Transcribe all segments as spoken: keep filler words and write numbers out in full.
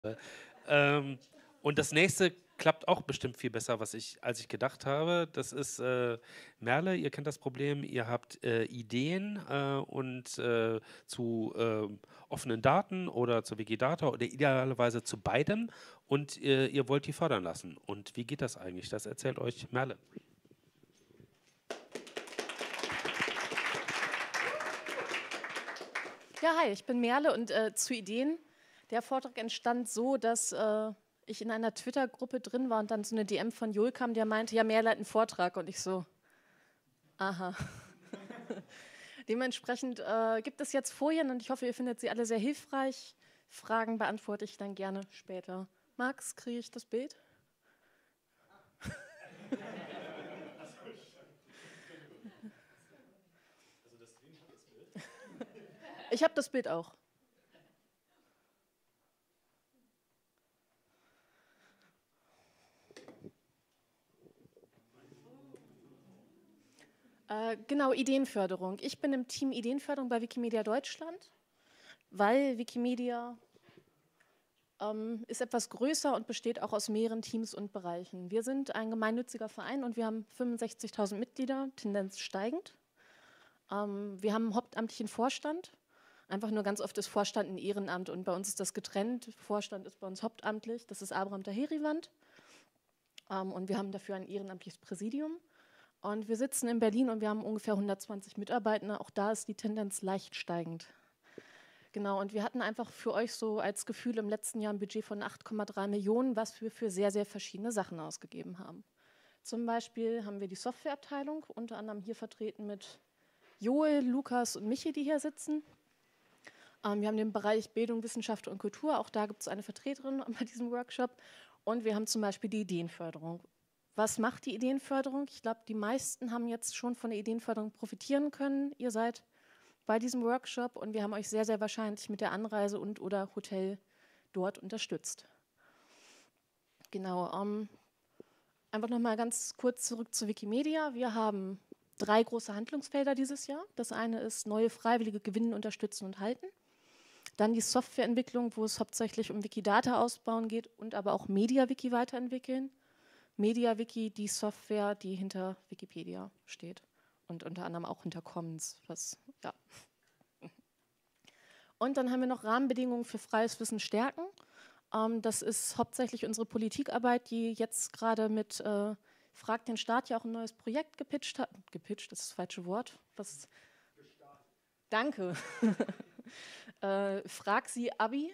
Ähm, und das nächste klappt auch bestimmt viel besser, was ich als ich gedacht habe. Das ist, äh, Merle, ihr kennt das Problem, ihr habt, äh, Ideen, äh, und, äh, zu, ähm, offenen Daten oder zu Wikidata oder idealerweise zu beidem und, äh, ihr wollt die fördern lassen. Und wie geht das eigentlich? Das erzählt euch Merle. Ja, hi, ich bin Merle und äh, zu Ideen. Der Vortrag entstand so, dass äh, ich in einer Twitter-Gruppe drin war und dann so eine D M von Joel kam, der meinte, ja, Merle hat einen Vortrag und ich so, aha. Dementsprechend äh, gibt es jetzt Folien und ich hoffe, ihr findet sie alle sehr hilfreich. Fragen beantworte ich dann gerne später. Max, kriege ich das Bild? Ich habe das Bild auch. Äh, genau, Ideenförderung. Ich bin im Team Ideenförderung bei Wikimedia Deutschland, weil Wikimedia ähm, ist etwas größer und besteht auch aus mehreren Teams und Bereichen. Wir sind ein gemeinnütziger Verein und wir haben fünfundsechzigtausend Mitglieder, Tendenz steigend. Ähm, wir haben einen hauptamtlichen Vorstand. Einfach nur ganz oft ist Vorstand ein Ehrenamt und bei uns ist das getrennt. Vorstand ist bei uns hauptamtlich, das ist Abraham Taheriwand. Ähm, und wir haben dafür ein ehrenamtliches Präsidium. Und wir sitzen in Berlin und wir haben ungefähr hundertzwanzig Mitarbeitende. Auch da ist die Tendenz leicht steigend. Genau, und wir hatten einfach für euch so als Gefühl im letzten Jahr ein Budget von acht Komma drei Millionen, was wir für sehr, sehr verschiedene Sachen ausgegeben haben. Zum Beispiel haben wir die Softwareabteilung, unter anderem hier vertreten mit Joel, Lukas und Michi, die hier sitzen. Ähm, wir haben den Bereich Bildung, Wissenschaft und Kultur, auch da gibt es eine Vertreterin bei diesem Workshop. Und wir haben zum Beispiel die Ideenförderung. Was macht die Ideenförderung? Ich glaube, die meisten haben jetzt schon von der Ideenförderung profitieren können. Ihr seid bei diesem Workshop und wir haben euch sehr, sehr wahrscheinlich mit der Anreise und oder Hotel dort unterstützt. Genau, ähm, einfach nochmal ganz kurz zurück zu Wikimedia. Wir haben drei große Handlungsfelder dieses Jahr. Das eine ist neue Freiwillige gewinnen, unterstützen und halten. Dann die Softwareentwicklung, wo es hauptsächlich um Wikidata ausbauen geht und aber auch MediaWiki weiterentwickeln. MediaWiki, die Software, die hinter Wikipedia steht und unter anderem auch hinter Commons, was ja. Und dann haben wir noch Rahmenbedingungen für freies Wissen stärken. Ähm, das ist hauptsächlich unsere Politikarbeit, die jetzt gerade mit äh, Frag den Staat ja auch ein neues Projekt gepitcht hat. Gepitcht, das ist das falsche Wort. Was? Gestartet. Danke. äh, Frag sie Abi.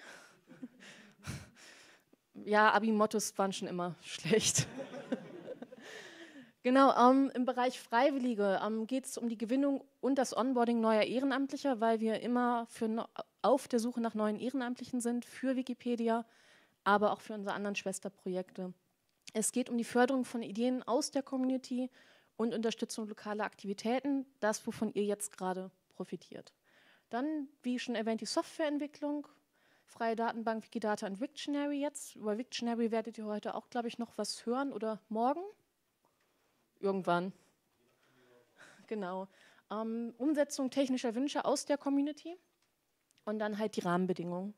Ja, Abi-Mottos waren schon immer schlecht. Genau, ähm, im Bereich Freiwillige ähm, geht es um die Gewinnung und das Onboarding neuer Ehrenamtlicher, weil wir immer für no auf der Suche nach neuen Ehrenamtlichen sind, für Wikipedia, aber auch für unsere anderen Schwesterprojekte. Es geht um die Förderung von Ideen aus der Community und Unterstützung lokaler Aktivitäten, das, wovon ihr jetzt gerade profitiert. Dann, wie schon erwähnt, die Softwareentwicklung, freie Datenbank, Wikidata und Wiktionary jetzt. Über Wiktionary werdet ihr heute auch, glaube ich, noch was hören oder morgen. Irgendwann. Genau. Ähm, Umsetzung technischer Wünsche aus der Community und dann halt die Rahmenbedingungen.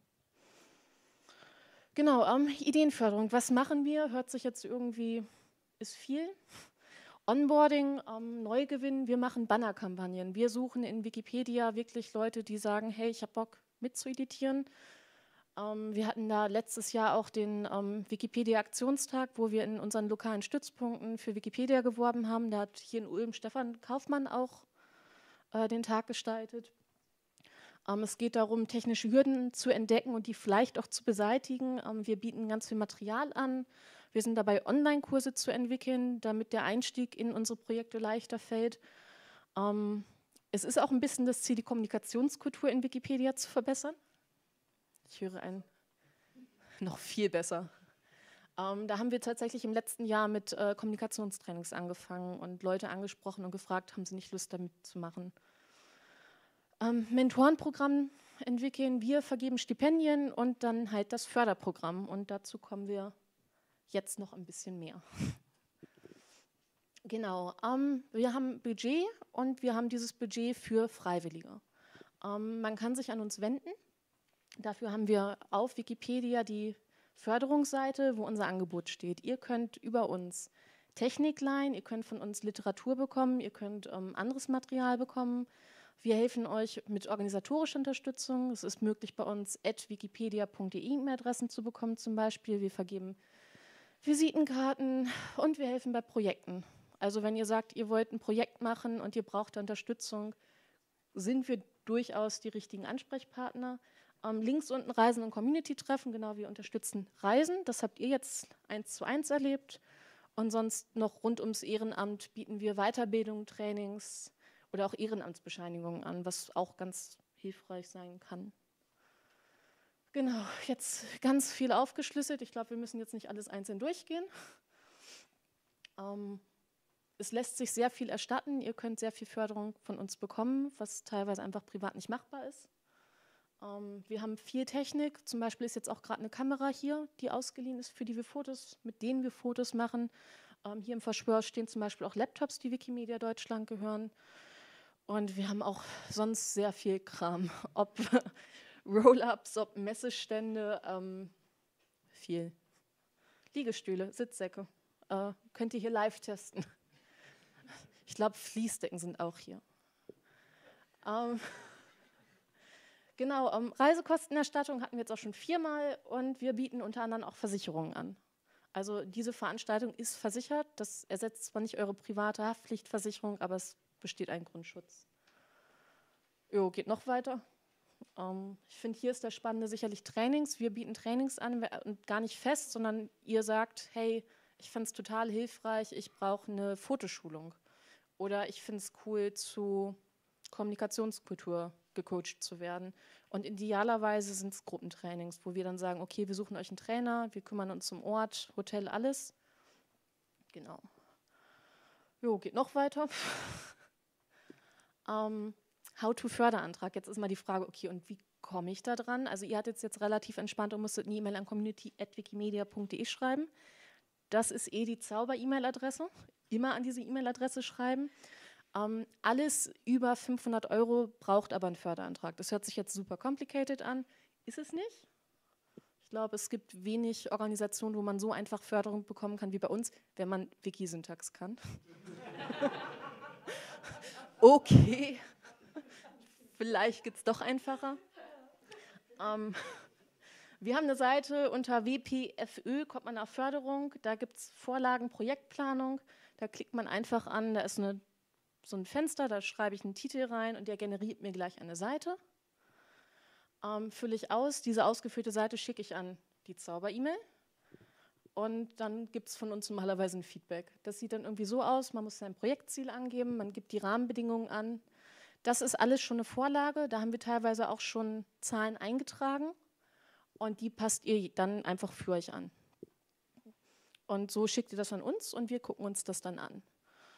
Genau, ähm, Ideenförderung. Was machen wir? Hört sich jetzt irgendwie, ist viel. Onboarding, ähm, Neugewinn, wir machen Bannerkampagnen. Wir suchen in Wikipedia wirklich Leute, die sagen, hey, ich habe Bock mitzueditieren. Ähm, wir hatten da letztes Jahr auch den ähm, Wikipedia-Aktionstag, wo wir in unseren lokalen Stützpunkten für Wikipedia geworben haben. Da hat hier in Ulm Stefan Kaufmann auch äh, den Tag gestaltet. Ähm, es geht darum, technische Hürden zu entdecken und die vielleicht auch zu beseitigen. Ähm, wir bieten ganz viel Material an. Wir sind dabei, Online-Kurse zu entwickeln, damit der Einstieg in unsere Projekte leichter fällt. Ähm, es ist auch ein bisschen das Ziel, die Kommunikationskultur in Wikipedia zu verbessern. Ich höre ein noch viel besser. Ähm, da haben wir tatsächlich im letzten Jahr mit äh, Kommunikationstrainings angefangen und Leute angesprochen und gefragt, haben sie nicht Lust, damit zu machen. Ähm, Mentorenprogramm entwickeln, wir vergeben Stipendien und dann halt das Förderprogramm. Und dazu kommen wir jetzt noch ein bisschen mehr. Genau, ähm, wir haben Budget und wir haben dieses Budget für Freiwillige. Ähm, man kann sich an uns wenden. Dafür haben wir auf Wikipedia die Förderungsseite, wo unser Angebot steht. Ihr könnt über uns Technik leihen, ihr könnt von uns Literatur bekommen, ihr könnt ähm, anderes Material bekommen. Wir helfen euch mit organisatorischer Unterstützung. Es ist möglich, bei uns at wikipedia punkt de E-Mail-Adressen zu bekommen zum Beispiel. Wir vergeben Visitenkarten und wir helfen bei Projekten. Also wenn ihr sagt, ihr wollt ein Projekt machen und ihr braucht Unterstützung, sind wir durchaus die richtigen Ansprechpartner. Ähm, links unten Reisen und Community-Treffen, genau, wir unterstützen Reisen. Das habt ihr jetzt eins zu eins erlebt. Und sonst noch rund ums Ehrenamt bieten wir Weiterbildung, Trainings oder auch Ehrenamtsbescheinigungen an, was auch ganz hilfreich sein kann. Genau, jetzt ganz viel aufgeschlüsselt. Ich glaube, wir müssen jetzt nicht alles einzeln durchgehen. Ähm, es lässt sich sehr viel erstatten. Ihr könnt sehr viel Förderung von uns bekommen, was teilweise einfach privat nicht machbar ist. Ähm, wir haben viel Technik. Zum Beispiel ist jetzt auch gerade eine Kamera hier, die ausgeliehen ist, für die wir Fotos, mit denen wir Fotos machen. Ähm, hier im Verschwör stehen zum Beispiel auch Laptops, die Wikimedia Deutschland gehören. Und wir haben auch sonst sehr viel Kram, ob Roll-ups, ob Messestände, ähm, viel. Liegestühle, Sitzsäcke, äh, könnt ihr hier live testen. Ich glaube, Fließdecken sind auch hier. Ähm, genau, ähm, Reisekostenerstattung hatten wir jetzt auch schon viermal und wir bieten unter anderem auch Versicherungen an. Also diese Veranstaltung ist versichert, das ersetzt zwar nicht eure private Haftpflichtversicherung, aber es besteht ein Grundschutz. Jo, geht noch weiter. Ähm, ich finde, hier ist das Spannende sicherlich Trainings. Wir bieten Trainings an und gar nicht fest, sondern ihr sagt, hey, ich finde es total hilfreich, ich brauche eine Fotoschulung. Oder ich finde es cool, zu Kommunikationskultur gecoacht zu werden. Und idealerweise sind es Gruppentrainings, wo wir dann sagen, okay, wir suchen euch einen Trainer, wir kümmern uns um Ort, Hotel, alles. Genau. Jo, geht noch weiter. ähm, How-to-Förderantrag. Jetzt ist mal die Frage, okay, und wie komme ich da dran? Also ihr hattet jetzt relativ entspannt und musstet eine E-Mail an community at wikimedia punkt de schreiben. Das ist eh die Zauber-E-Mail-Adresse. Immer an diese E-Mail-Adresse schreiben. Ähm, alles über fünfhundert Euro braucht aber einen Förderantrag. Das hört sich jetzt super complicated an. Ist es nicht? Ich glaube, es gibt wenig Organisationen, wo man so einfach Förderung bekommen kann wie bei uns, wenn man Wikisyntax kann. Okay, vielleicht geht es doch einfacher. Ähm, wir haben eine Seite unter W P F Ö, kommt man auf Förderung. Da gibt es Vorlagen, Projektplanung. Da klickt man einfach an, da ist eine, so ein Fenster, da schreibe ich einen Titel rein und der generiert mir gleich eine Seite. Ähm, fülle ich aus, diese ausgefüllte Seite schicke ich an die Zauber-E-Mail und dann gibt es von uns normalerweise ein Feedback. Das sieht dann irgendwie so aus, man muss sein Projektziel angeben, man gibt die Rahmenbedingungen an. Das ist alles schon eine Vorlage, da haben wir teilweise auch schon Zahlen eingetragen und die passt ihr dann einfach für euch an. Und so schickt ihr das an uns und wir gucken uns das dann an.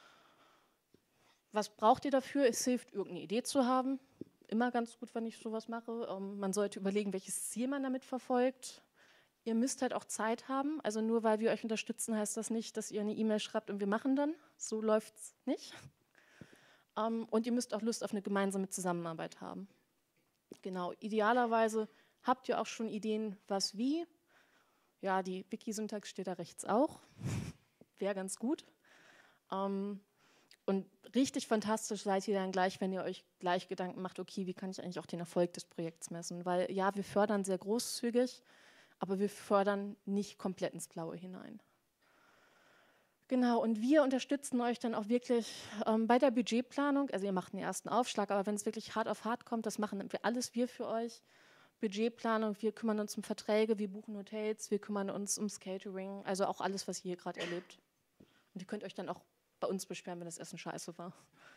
Was braucht ihr dafür? Es hilft, irgendeine Idee zu haben. Immer ganz gut, wenn ich sowas mache. Ähm, man sollte überlegen, welches Ziel man damit verfolgt. Ihr müsst halt auch Zeit haben. Also nur weil wir euch unterstützen, heißt das nicht, dass ihr eine E-Mail schreibt und wir machen dann. So läuft es nicht. Ähm, und ihr müsst auch Lust auf eine gemeinsame Zusammenarbeit haben. Genau, idealerweise habt ihr auch schon Ideen, was wie. Ja, die Wikisyntax steht da rechts auch. Wäre ganz gut. Ähm, und richtig fantastisch seid ihr dann gleich, wenn ihr euch gleich Gedanken macht, okay, wie kann ich eigentlich auch den Erfolg des Projekts messen? Weil ja, wir fördern sehr großzügig, aber wir fördern nicht komplett ins Blaue hinein. Genau, und wir unterstützen euch dann auch wirklich ähm, bei der Budgetplanung. Also ihr macht einen ersten Aufschlag, aber wenn es wirklich hart auf hart kommt, das machen wir alles wir für euch. Budgetplanung, wir kümmern uns um Verträge, wir buchen Hotels, wir kümmern uns ums Catering, also auch alles, was ihr hier gerade erlebt. Und ihr könnt euch dann auch bei uns beschweren, wenn das Essen scheiße war.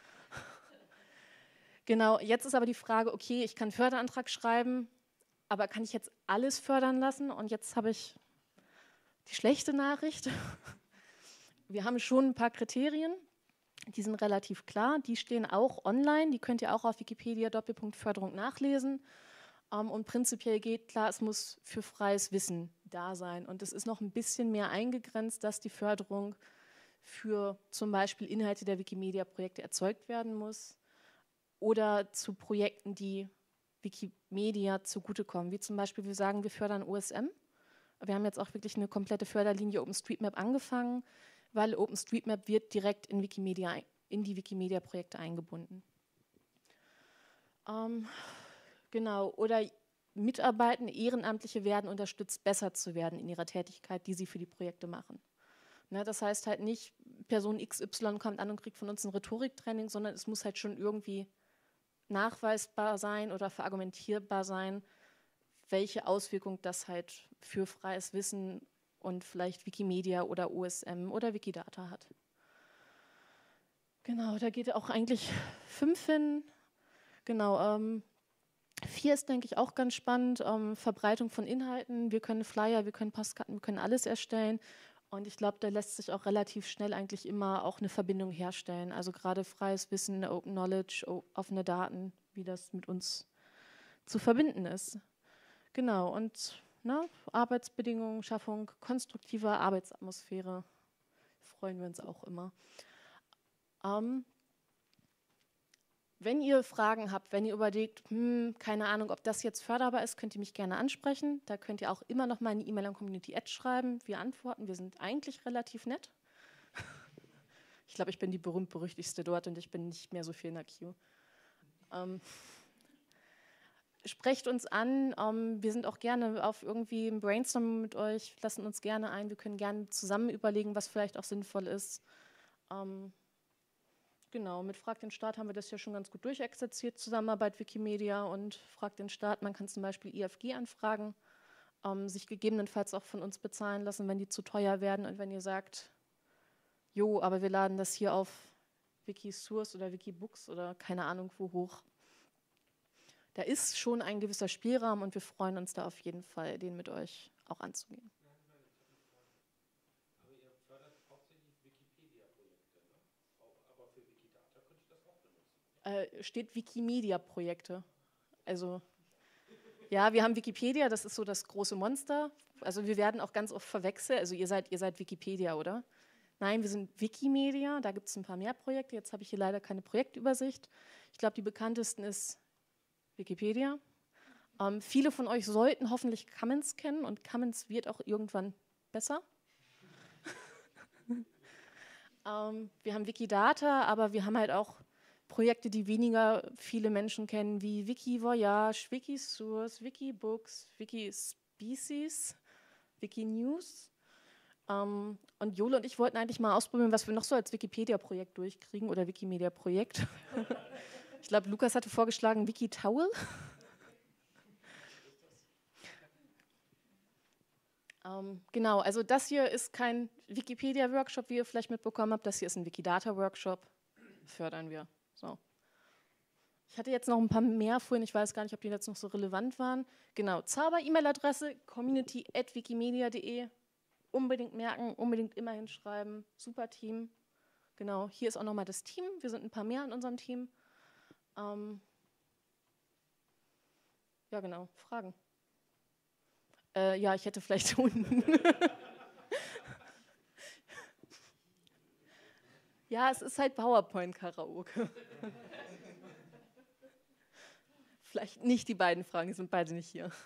Genau, jetzt ist aber die Frage, okay, ich kann einen Förderantrag schreiben, aber kann ich jetzt alles fördern lassen? Und jetzt habe ich die schlechte Nachricht. Wir haben schon ein paar Kriterien, die sind relativ klar, die stehen auch online, die könnt ihr auch auf Wikipedia Doppelpunkt Förderung nachlesen. Um, und prinzipiell geht klar, es muss für freies Wissen da sein. Und es ist noch ein bisschen mehr eingegrenzt, dass die Förderung für zum Beispiel Inhalte der Wikimedia-Projekte erzeugt werden muss oder zu Projekten, die Wikimedia zugutekommen. Wie zum Beispiel, wir sagen, wir fördern O S M. Wir haben jetzt auch wirklich eine komplette Förderlinie OpenStreetMap angefangen, weil OpenStreetMap wird direkt in Wikimedia, in die Wikimedia-Projekte eingebunden. Ähm, genau, oder Mitarbeitende, Ehrenamtliche werden unterstützt, besser zu werden in ihrer Tätigkeit, die sie für die Projekte machen. Ne, das heißt halt nicht, Person X Y kommt an und kriegt von uns ein Rhetoriktraining, sondern es muss halt schon irgendwie nachweisbar sein oder verargumentierbar sein, welche Auswirkung das halt für freies Wissen und vielleicht Wikimedia oder O S M oder Wikidata hat. Genau, da geht auch eigentlich fünf hin. Genau, ähm, vier ist, denke ich, auch ganz spannend. Ähm, Verbreitung von Inhalten. Wir können Flyer, wir können Postkarten, wir können alles erstellen. Und ich glaube, da lässt sich auch relativ schnell eigentlich immer auch eine Verbindung herstellen. Also gerade freies Wissen, Open Knowledge, offene Daten, wie das mit uns zu verbinden ist. Genau, und ne, Arbeitsbedingungen, Schaffung konstruktiver Arbeitsatmosphäre, freuen wir uns auch immer. Ähm, wenn ihr Fragen habt, wenn ihr überlegt, hm, keine Ahnung, ob das jetzt förderbar ist, könnt ihr mich gerne ansprechen. Da könnt ihr auch immer noch mal eine E-Mail an Community Edge schreiben. Wir antworten, wir sind eigentlich relativ nett. Ich glaube, ich bin die berühmt-berüchtigste dort und ich bin nicht mehr so viel in der Queue. Ähm, Sprecht uns an, ähm, wir sind auch gerne auf irgendwie ein Brainstorm mit euch, lassen uns gerne ein, wir können gerne zusammen überlegen, was vielleicht auch sinnvoll ist. Ähm, genau, mit Frag den Staat haben wir das ja schon ganz gut durchexerziert, Zusammenarbeit Wikimedia und Frag den Staat, man kann zum Beispiel I F G anfragen, ähm, sich gegebenenfalls auch von uns bezahlen lassen, wenn die zu teuer werden und wenn ihr sagt, jo, aber wir laden das hier auf Wikisource oder Wikibooks oder keine Ahnung wo hoch. Da ist schon ein gewisser Spielraum und wir freuen uns da auf jeden Fall, den mit euch auch anzugehen. Aber ihr fördert hauptsächlich Wikipedia-Projekte, ne? Aber für Wikidata könnt ihr das auch benutzen. Äh, steht Wikimedia-Projekte. Also, ja, wir haben Wikipedia, das ist so das große Monster. Also wir werden auch ganz oft verwechselt. Also ihr seid, ihr seid Wikipedia, oder? Nein, wir sind Wikimedia, da gibt es ein paar mehr Projekte. Jetzt habe ich hier leider keine Projektübersicht. Ich glaube, die bekanntesten ist Wikipedia. Ähm, viele von euch sollten hoffentlich Commons kennen und Commons wird auch irgendwann besser. ähm, wir haben Wikidata, aber wir haben halt auch Projekte, die weniger viele Menschen kennen, wie Wikivoyage, Wikisource, Wikibooks, Wikispecies, Wikinews. Ähm, und Jole und ich wollten eigentlich mal ausprobieren, was wir noch so als Wikipedia-Projekt durchkriegen oder Wikimedia-Projekt. Ich glaube, Lukas hatte vorgeschlagen Wikitowel. ähm, genau, also das hier ist kein Wikipedia-Workshop, wie ihr vielleicht mitbekommen habt. Das hier ist ein Wikidata-Workshop. Fördern wir. So. Ich hatte jetzt noch ein paar mehr vorhin. Ich weiß gar nicht, ob die jetzt noch so relevant waren. Genau, Zauber-E-Mail-Adresse community at wikimedia punkt de. Unbedingt merken, unbedingt immer hinschreiben. Super Team. Genau, hier ist auch nochmal das Team. Wir sind ein paar mehr in unserem Team. Ähm ja, genau. Fragen? Äh, ja, ich hätte vielleicht unten. Ja, es ist halt PowerPoint-Karaoke. Vielleicht nicht die beiden Fragen, die sind beide nicht hier.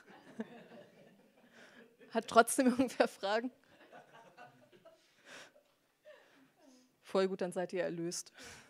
Hat trotzdem irgendwer Fragen? Voll gut, dann seid ihr erlöst.